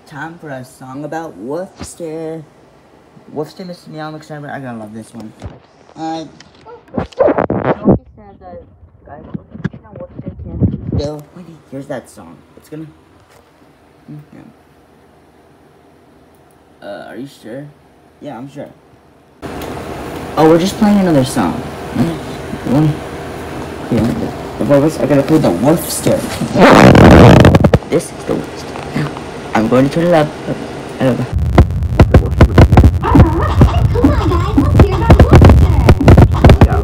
time for a song about Woofster. Woofster, Mr. Meow, looks over. I gotta love this one. Guys, Woofster can't sit still. Here's that song. It's gonna. Are you sure? Yeah, I'm sure. Oh, we're just playing another song. I gotta play the Woofster. This is the Woofster. Now, I'm going to turn it up. I don't know. Come on, guys, let's hear about Woofster.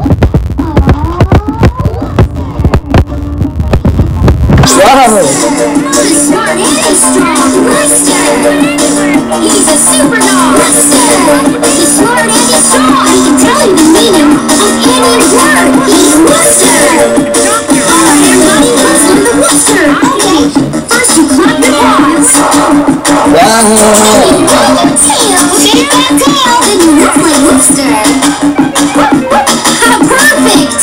Whoa! He's smart and strong. Woofster. He's a super dog. Woofster. He's smart and he's strong. He can tell you the meaning of any word. He's Woofster. Alright, everybody, let's do the Woofster. Okay, first you clap your paws. Wow! You roll your tail. Shake that tail. Then you look like Woofster. Perfect.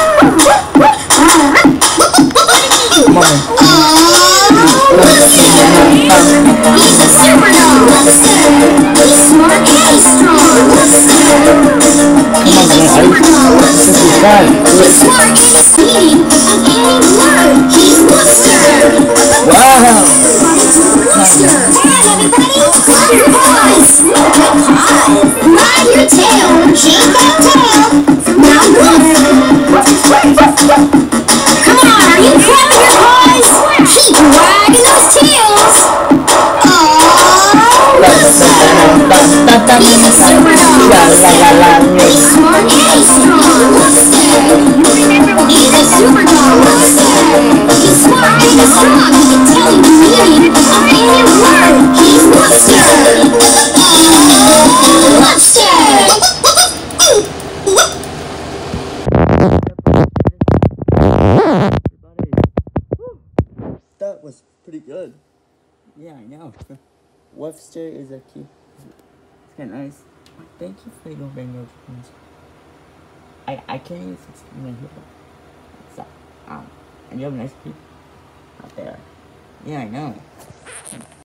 Come on. Woofster. He's a super dog. Woofster. He's smart and he's strong. Woofster. He's a super dog. Woofster. He's smart and he's speedy of any word. He's Woofster. Wow! Woofster. And everybody, clap your paws. Ride your tail. Shake that tail. Now woof. Come on, are you clapping your paws? Keep wagging those tails. He's a super dog. He's smart and he's strong. He's a super dog. He's smart and he's strong. He can tell you the meaning of any word. He's Woofster. That was pretty good. Yeah, I know. Woofster is a cute. It's kind of nice. Thank you for your very much. I can't even see here. So, and you have nice people out there. Yeah, I know.